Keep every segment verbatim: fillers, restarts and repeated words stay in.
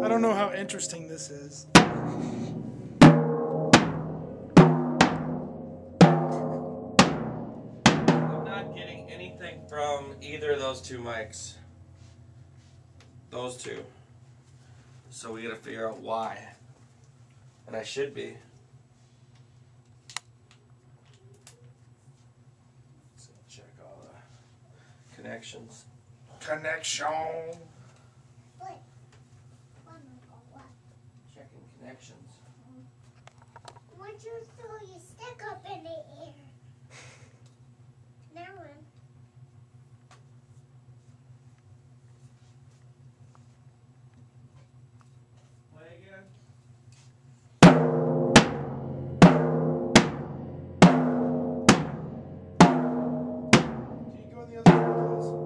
I don't know how interesting this is. I'm not getting anything from either of those two mics. Those two. So we gotta figure out why. And I should be. Let's check all the connections. Connection. What? Checking connections. Once you throw your stick up in the air. Now run. Play again. Can you go in the other room, please?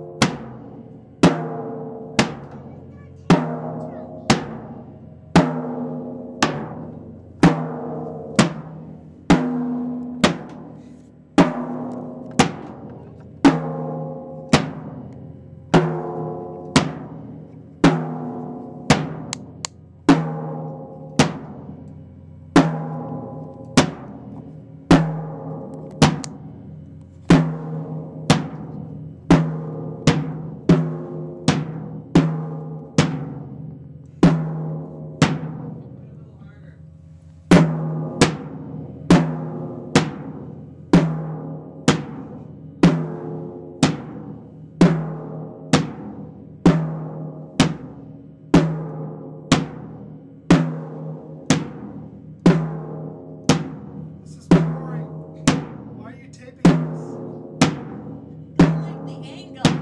This is boring. Why are you taping this? I like the angle.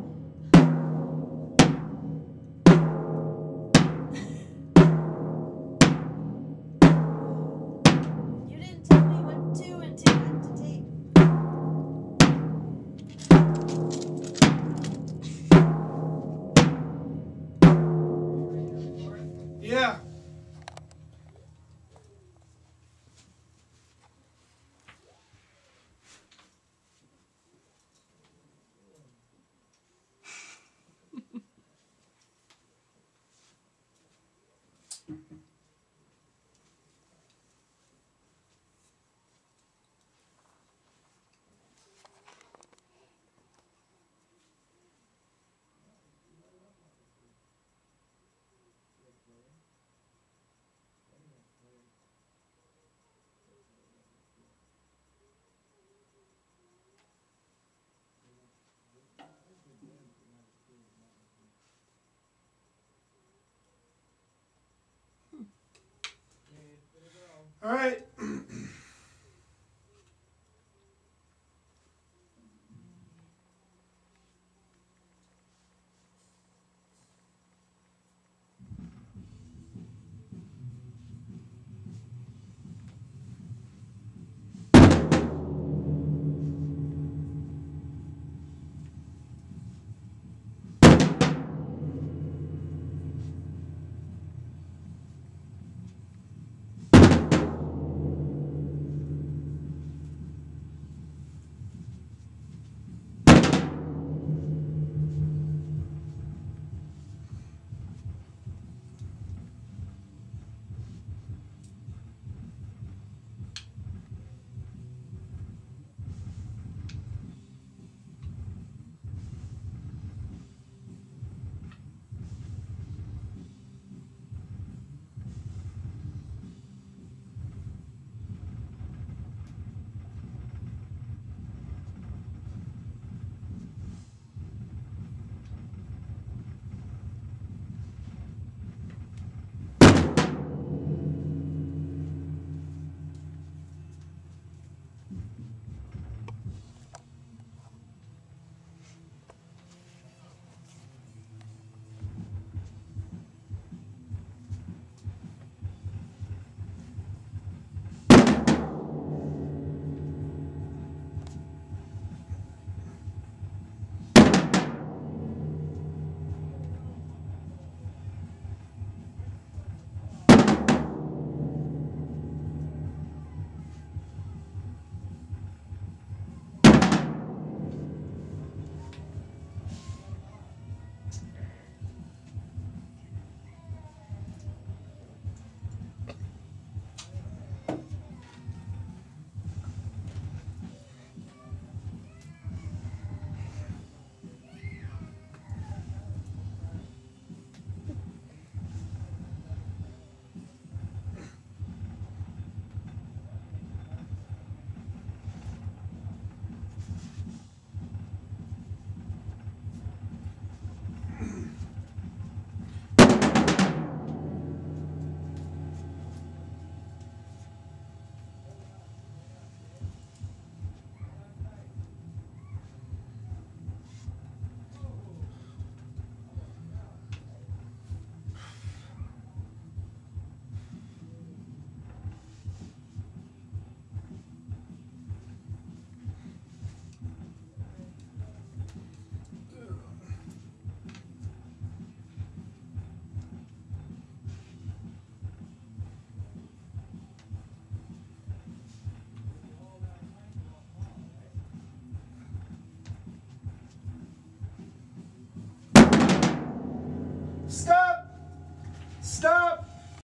You didn't tell me what to and to and to tape. Yeah. All right.